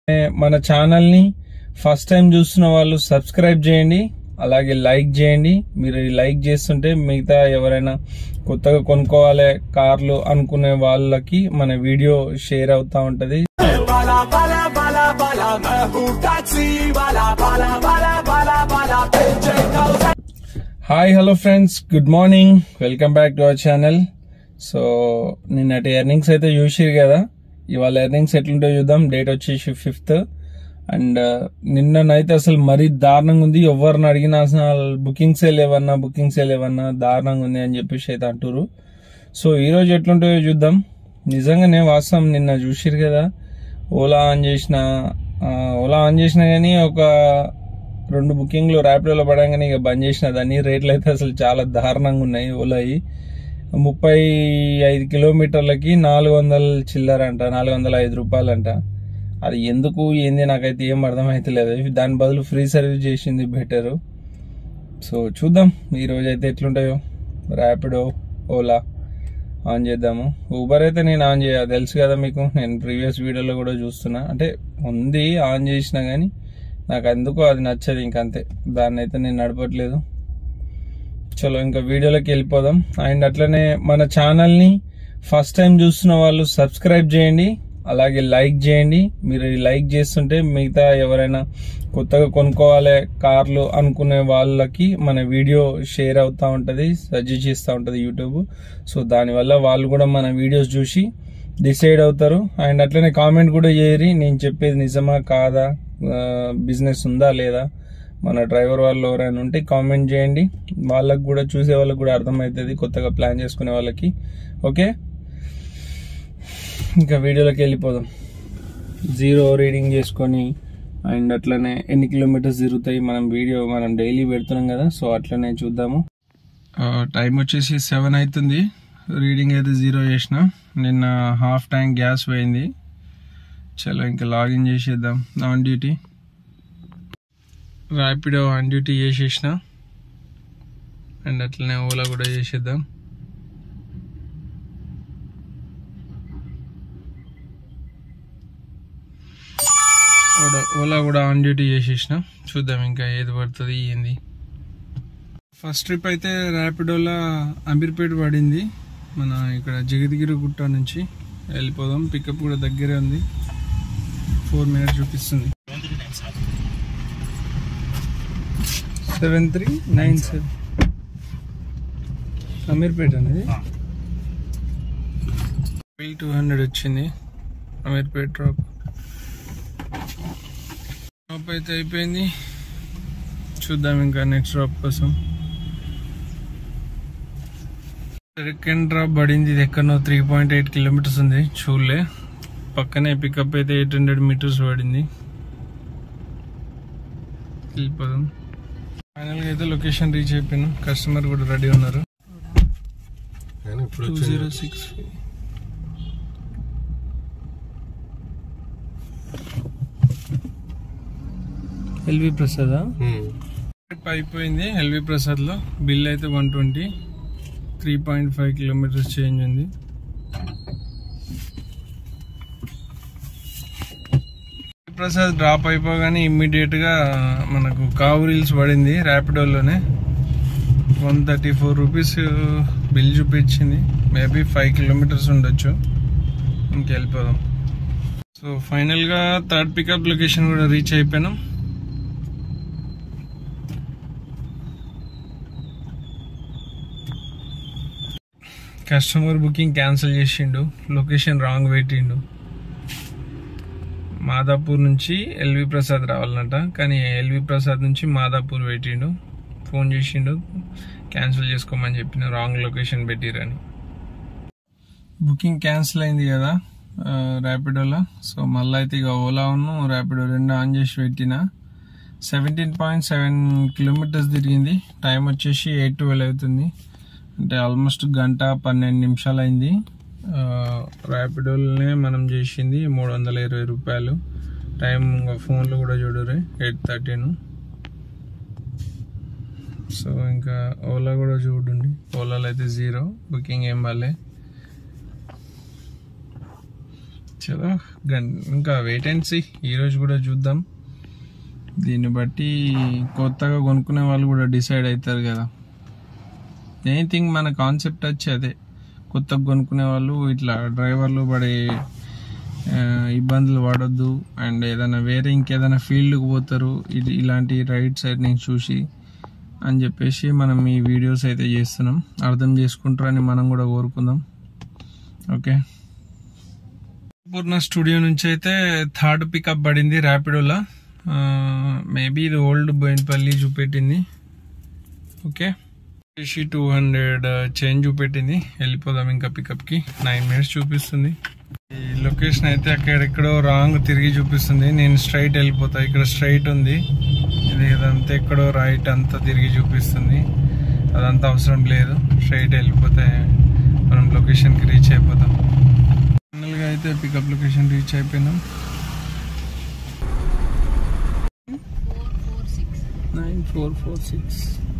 మన ఛానల్ ని first time చూస్తున్న వాళ్ళు సబ్స్క్రైబ్ చేయండి, అలాగే లైక్ చేయండి. మీరు లైక్ చేస్తుంటే మిగతా ఎవరైనా కొత్తగా కొనుక్కోవాలి కార్లు అనుకునే వాళ్ళకి మన వీడియో షేర్ అవుతా ఉంటది. Hi hello friends, good morning, welcome back to our channel. So నిన్నటి ఎర్నింగ్స్ అయితే చూసిరు కదా, ఇవాళ ఎర్నింగ్స్ ఎట్లుంటాయో చూద్దాం. డేట్ వచ్చేసి 5th అండ్ నిన్ననైతే అసలు మరీ దారుణంగా ఉంది. ఎవరిని అడిగినా అసలు బుకింగ్సే లేవన్నా దారుణంగా ఉంది అని చెప్పేసి అయితే అంటారు. సో ఈరోజు ఎట్లుంటాయో చూద్దాం. నిజంగానే వాస్తవం, నిన్న చూసిరు కదా, ఓలా ఆన్ చేసిన కానీ ఒక 2 బుకింగ్లు ర్యాపిడోలో పడంగానే ఇక బంద్ చేసిన. దాన్ని రేట్లు అయితే అసలు చాలా దారుణంగా ఉన్నాయి. ఓలాయి 35 కిలోమీటర్లకి 400 చిల్లర అంట, 405 రూపాయలంట. అది ఎందుకు ఏంది నాకైతే ఏం అర్థమైతలేదు. దాని బదులు ఫ్రీ సర్వీస్ చేసింది బెటరు. సో చూద్దాం ఈరోజు అయితే ఎట్లుంటాయో. ర్యాపిడో, ఓలా ఆన్ చేద్దాము. ఊబర్ అయితే నేను ఆన్ చేయాలి, తెలుసు కదా మీకు, నేను ప్రీవియస్ వీడియోలో కూడా చూస్తున్నా. అంటే ఉంది, ఆన్ చేసినా కానీ నాకు అందుకు అది నచ్చదు, ఇంకంతే. దాన్ని అయితే నేను నడపట్లేదు. చలో ఇంకా వీడియోలోకి వెళ్ళిపోదాం. అండ్ అట్లనే మన ఛానల్ని ఫస్ట్ టైం చూస్తున్న వాళ్ళు సబ్స్క్రైబ్ చేయండి, అలాగే లైక్ చేయండి. మీరు లైక్ చేస్తుంటే మిగతా ఎవరైనా కొత్తగా కొనుక్కోవాలి కార్లు అనుకునే వాళ్ళకి మన వీడియో షేర్ అవుతా ఉంటుంది, సజెస్ట్ చేస్తూ ఉంటుంది యూట్యూబ్. సో దానివల్ల వాళ్ళు కూడా మన వీడియోస్ చూసి డిసైడ్ అవుతారు. అండ్ అట్లనే కామెంట్ కూడా చేయరి, నేను చెప్పేది నిజమా కాదా, బిజినెస్ ఉందా లేదా, మన డ్రైవర్ వాళ్ళు ఎవరైనా ఉంటే కామెంట్ చేయండి. వాళ్ళకు కూడా, చూసే వాళ్ళకి కూడా అర్థమవుతుంది, కొత్తగా ప్లాన్ చేసుకునే వాళ్ళకి. ఓకే, ఇంకా వీడియోలోకి వెళ్ళిపోదాం. 0 రీడింగ్ చేసుకొని అండ్ అట్లనే ఎన్ని కిలోమీటర్స్ తిరుగుతాయి మనం డైలీ పెడుతున్నాం కదా, సో అట్లనే చూద్దాము. టైం వచ్చేసి 7 అవుతుంది. రీడింగ్ అయితే 0 చేసిన. నిన్న హాఫ్ ట్యాంక్ గ్యాస్ పోయింది. చలో ఇంకా లాగిన్ చేసేద్దాం. On duty Rapido on duty చేసేసిన. అండ్ అట్లనే ఓలా కూడా చేసేద్దాం. ఓలా కూడా ఆన్ డ్యూటీ చేసేసిన. చూద్దాం ఇంకా ఏది పడుతుంది ఏంది. ఫస్ట్ ట్రిప్ అయితే ర్యాపిడోలా అమీర్పేట పడింది. మన ఇక్కడ జగద్గిరి గుట్ట నుంచి వెళ్ళిపోదాం. పికప్ కూడా దగ్గరే ఉంది, 4 minutes చూపిస్తుంది. 7397 అమీర్పేట అనేది 200 వచ్చింది. అమీర్పేట డ్రాప్ అయితే అయిపోయింది. చూద్దాం ఇంకా నెక్స్ట్ డ్రాప్ కోసం. సెకండ్ డ్రాప్ పడింది. ఇది ఎక్కడో 3.8 కిలోమీటర్స్ ఉంది, చూడలే. పక్కనే పికప్ అయితే 800 meters పడింది. వెళ్ళిపోదాం. ఫైనల్గా అయితే లొకేషన్ రీచ్ అయిపోయాను. కస్టమర్ కూడా రెడీ ఉన్నారు. 206 ఎల్వి ప్రసాద్ అయిపోయింది. ఎల్వి ప్రసాద్ లో బిల్ అయితే 120, 3.5 kilometers చేంజ్ ఉంది. ప్రసాద్ డ్రాప్ అయిపోగానే ఇమ్మీడియట్ గా మనకు కావు రీల్స్ పడింది. ర్యాపిడోలోనే 134 రూపీస్ బిల్ చూపించింది. మేబీ 5 kilometers ఉండొచ్చు. ఇంకెళ్ళిపోదాం. సో ఫైనల్ గా థర్డ్ పికప్ లొకేషన్ కూడా రీచ్ అయిపోయినాం. కస్టమర్ బుకింగ్ క్యాన్సిల్ చేసిండు, లొకేషన్ రాంగ్ పెట్టిండు. మాదాపూర్ నుంచి ఎల్వి ప్రసాద్ రావాలంట, కానీ ఎల్వి ప్రసాద్ నుంచి మాదాపూర్ పెట్టిండు. ఫోన్ చేసిండు, క్యాన్సిల్ చేసుకోమని చెప్పిన, రాంగ్ లొకేషన్ పెట్టిరని. బుకింగ్ క్యాన్సిల్ అయింది కదా ర్యాపిడోలో. సో మళ్ళీ అయితే ఇక ఓలా ఉన్న ర్యాపిడో 2 ఆన్ చేసి పెట్టిన. 17.7 kilometers తిరిగింది. టైం వచ్చేసి 8:12 అవుతుంది. అంటే ఆల్మోస్ట్ 1:12 నిమిషాలు అయింది. ర్యాపిడోలోనే మనం చేసింది 320 రూపాయలు. టైం ఫోన్లో కూడా చూడరు 8:13. సో ఇంకా ఓలా కూడా చూడండి. ఓలాలో అయితే 0 బుకింగ్ ఏం బాలే. చలో ఇంకా వెయిట్ అండ్ సీ. ఈరోజు కూడా చూద్దాం, దీన్ని బట్టి కొత్తగా కొనుక్కునే వాళ్ళు కూడా డిసైడ్ అవుతారు కదా. ఎనీథింగ్ మన కాన్సెప్ట్ వచ్చి అదే, కొత్తగా కొనుక్కునే వాళ్ళు ఇట్లా డ్రైవర్లు పడే ఇబ్బందులు పడొద్దు అండ్ ఏదైనా వేరే ఇంకేదైనా ఫీల్డ్కి పోతారు ఇలాంటి రైడ్ సైడ్ నుంచి చూసి అని చెప్పేసి మనం ఈ వీడియోస్ అయితే చేస్తున్నాం. అర్థం చేసుకుంటారని మనం కూడా కోరుకుందాం. ఓకే, పూర్ణ స్టూడియో నుంచి అయితే థర్డ్ పికప్ పడింది ర్యాపిడోలో. మేబీ ఇది ఓల్డ్ బోయినపల్లి చూపెట్టింది. ఓకే, 200 చేంజ్ చూపెట్టింది. వెళ్ళిపోదాం ఇంకా పికప్కి. 9 minutes చూపిస్తుంది. ఈ లొకేషన్ అయితే అక్కడెక్కడో రాంగ్ తిరిగి చూపిస్తుంది. నేను స్ట్రైట్ వెళ్ళిపోతా, ఇక్కడ స్ట్రైట్ ఉంది. ఇది ఇదంతా ఎక్కడో రైట్ అంతా తిరిగి చూపిస్తుంది. అదంతా అవసరం లేదు, స్ట్రైట్ వెళ్ళిపోతే మనం లొకేషన్కి రీచ్ అయిపోతాం. ఫైనల్గా అయితే పికప్ లొకేషన్ రీచ్ అయిపోయినాం. 9446.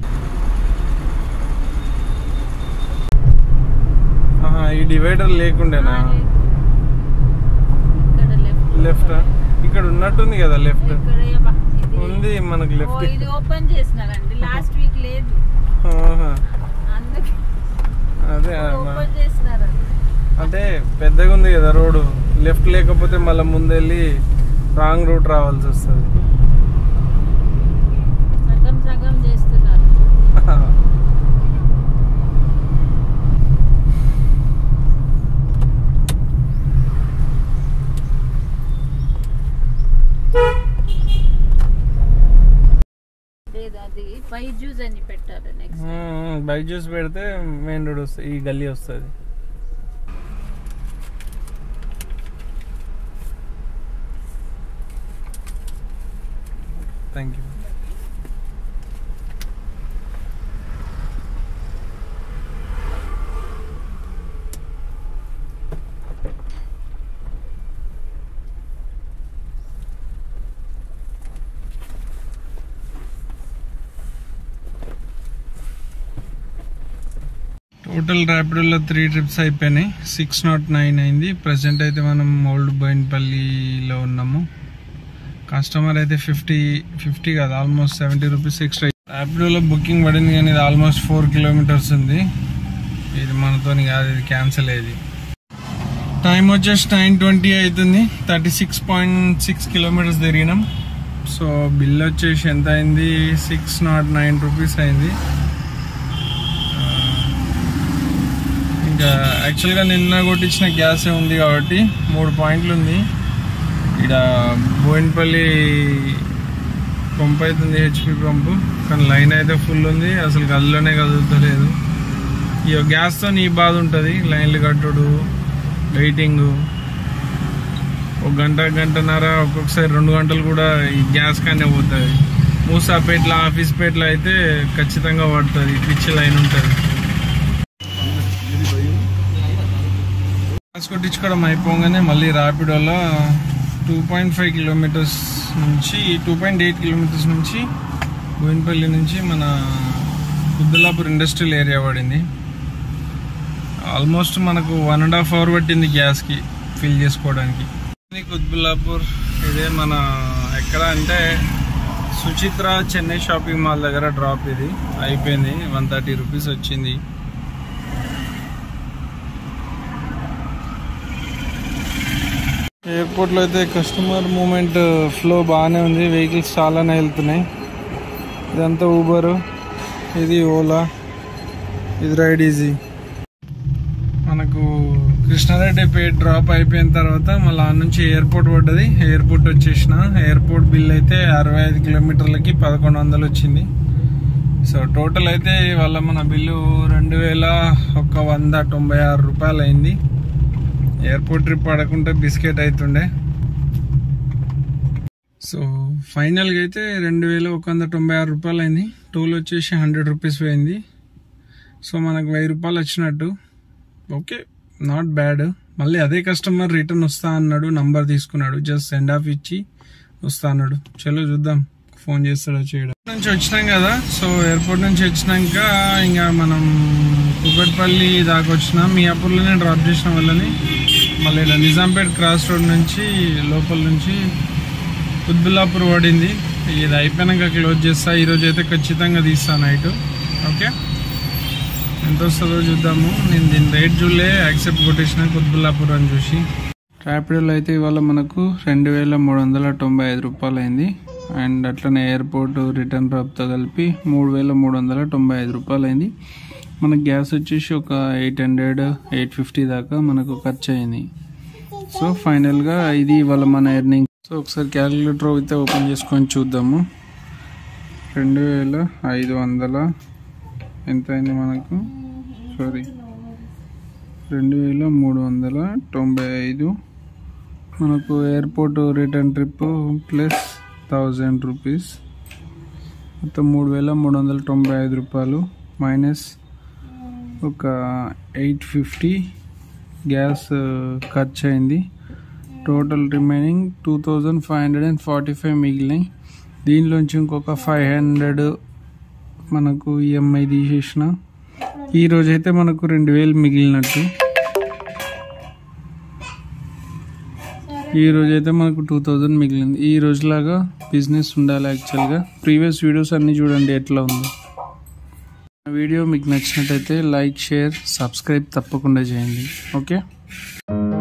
ఈ డివైడర్ లేకుండేనా? లెఫ్ట్ ఇక్కడ ఉన్నట్టుంది కదా, లెఫ్ట్ ఉంది మనకు. లెఫ్ట్ ఇది ఓపెన్ చేసినారండి, లాస్ట్ వీక్ లేదు. అదే ఓపెన్ చేసినారండి. అంటే పెద్దగా ఉంది కదా రోడ్డు, లెఫ్ట్ లేకపోతే మళ్ళీ ముందెళ్ళి రాంగ్ రూట్ రావాల్సి వస్తుంది. సగం సగం చేస్తున్నారు. అది బైజూస్ అని పెట్టారు. నెక్స్ట్ బైజూస్ పెడితే మెయిన్ రోడ్ వస్తుంది, ఈ గల్లీ వస్తుంది. Thank you. టోటల్ ర్యాపిడోలో 3 trips అయిపోయినాయి. 609 అయింది. ప్రజెంట్ అయితే మనం ఓల్డ్ బోయినపల్లిలో ఉన్నాము. కస్టమర్ అయితే 50 కాదు, ఆల్మోస్ట్ 70 రూపీస్ ఎక్స్ట్రా. ర్యాపిడోలో బుకింగ్ పడింది కానీ ఇది ఆల్మోస్ట్ 4 kilometers ఉంది. ఇది మనతోని కాదు, ఇది క్యాన్సిల్ అయ్యేది. టైం వచ్చేసి 9:20 అవుతుంది. 36.6 kilometers తిరిగినాం. సో బిల్ వచ్చేసి ఎంత అయింది? 609 రూపీస్ అయింది. ఇంకా యాక్చువల్గా నిన్న కొట్టించిన గ్యాసే ఉంది కాబట్టి 3 points ఉంది. ఇక్కడ బోయినపల్లి పంప్ అవుతుంది, హెచ్పి పంపు, కానీ లైన్ అయితే ఫుల్ ఉంది. అసలు గదిలోనే కదులుతలేదు. ఈ గ్యాస్తో ఈ బాధ ఉంటుంది, లైన్లు కట్టుడు, వెయిటింగ్. 1 గంటన్నర, ఒక్కొక్కసారి 2 గంటలు కూడా ఈ గ్యాస్ కానీ పోతుంది. మూసాపేటలో, ఆఫీస్పేటలో అయితే ఖచ్చితంగా పడుతుంది, పిచ్చి లైన్ ఉంటుంది. గ్యాస్ కొట్టించుకోవడం అయిపోగానే మళ్ళీ ర్యాపిడోలో 2.5 kilometers నుంచి 2.8 kilometers నుంచి బోయినపల్లి నుంచి మన కుద్దులాపూర్ ఇండస్ట్రియల్ ఏరియా పడింది. ఆల్మోస్ట్ మనకు 1.5 hours పట్టింది గ్యాస్కి ఫిల్ చేసుకోవడానికి. కుద్దులాపూర్ ఇదే మన ఎక్కడ అంటే సుచిత్ర చెన్నై షాపింగ్ మాల్ దగ్గర డ్రాప్. ఇది అయిపోయింది, 130 రూపీస్ వచ్చింది. ఎయిర్పోర్ట్లో అయితే కస్టమర్ మూమెంట్ ఫ్లో బాగానే ఉంది, వెహికల్స్ చాలానే వెళ్తున్నాయి. ఇదంతా ఊబరు, ఇది ఓలా, ఇది రైడ్ ఈజీ. మనకు కృష్ణారెడ్డిపేట డ్రాప్ అయిపోయిన తర్వాత మళ్ళీ ఆ నుంచి ఎయిర్పోర్ట్ పడ్డది. ఎయిర్పోర్ట్ వచ్చేసిన ఎయిర్పోర్ట్ బిల్ అయితే 65 kilometerలకి 1100 వచ్చింది. సో టోటల్ అయితే వాళ్ళ మన బిల్లు 2196 రూపాయలు అయింది. ఎయిర్పోర్ట్ ట్రిప్ పడకుంటే బిస్కెట్ అవుతుండే. సో ఫైనల్గా అయితే 2196 రూపాయలు అయింది. టోల్ వచ్చేసి 100 రూపీస్ పోయింది. సో మనకు 1000 రూపాయలు వచ్చినట్టు. Okay, not bad. మళ్ళీ అదే కస్టమర్ రిటర్న్ వస్తా అన్నాడు, నంబర్ తీసుకున్నాడు, జస్ట్ సెండ్ ఆఫ్ ఇచ్చి వస్తా అన్నాడు. చలో చూద్దాం ఫోన్ చేస్తాడో చేయడం. నుంచి వచ్చినాం కదా, సో ఎయిర్పోర్ట్ నుంచి వచ్చినాక ఇంకా మనం కుకట్పల్లి దాకా వచ్చినాం. మియాపూర్లోనే డ్రాప్ చేసిన వాళ్ళని. మళ్ళీ ఇలా నిజాంపేట్ క్రాస్ రోడ్ నుంచి లోపల నుంచి కుత్బుల్లాపూర్ పడింది. ఇది అయిపోయినాక క్లోజ్ చేస్తా. ఈరోజు అయితే ఖచ్చితంగా తీస్తాను నైట్. ఓకే, ఎంత వస్తుందో చూద్దాము. నేను దీని రేట్ చూడలే, యాక్సెప్ట్ కొట్టేసిన కుత్బుల్లాపూర్ అని చూసి. ర్యాపిడోలో అయితే ఇవాళ మనకు 2395 రూపాయలు అయింది. అండ్ అట్లనే ఎయిర్పోర్ట్ రిటర్న్ డ్రాప్తో కలిపి 3395 రూపాయలు అయింది. మనకు గ్యాస్ వచ్చేసి ఒక 800-850 దాకా మనకు ఖర్చు అయింది. సో ఫైనల్గా ఇది ఇవాళ మన ఎర్నింగ్. సో ఒకసారి క్యాలిక్యులేటర్ అయితే ఓపెన్ చేసుకొని చూద్దాము. 2500 ఎంత అయింది మనకు? 2395 మనకు airport return trip plus 1000 rupees, మొత్తం 3395 రూపాయలు మైనస్ ఒక 850 గ్యాస్ ఖర్చు అయింది. Total remaining 2545 మిగిలినాయి. దీనిలోంచి ఇంకొక 500 మనకు ఈఎంఐ తీసేసిన. ఈరోజైతే మనకు 2000 మిగిలినట్టు. ఈరోజైతే మనకు 2000 మిగిలింది. ఈ రోజులాగా బిజినెస్ ఉండాలి యాక్చువల్గా. ప్రీవియస్ వీడియోస్ అన్నీ చూడండి ఎట్లా ఉంది. వీడియో మీకు నచ్చినట్టయితే లైక్, షేర్, సబ్స్క్రైబ్ తప్పకుండా చేయండి. ఓకే.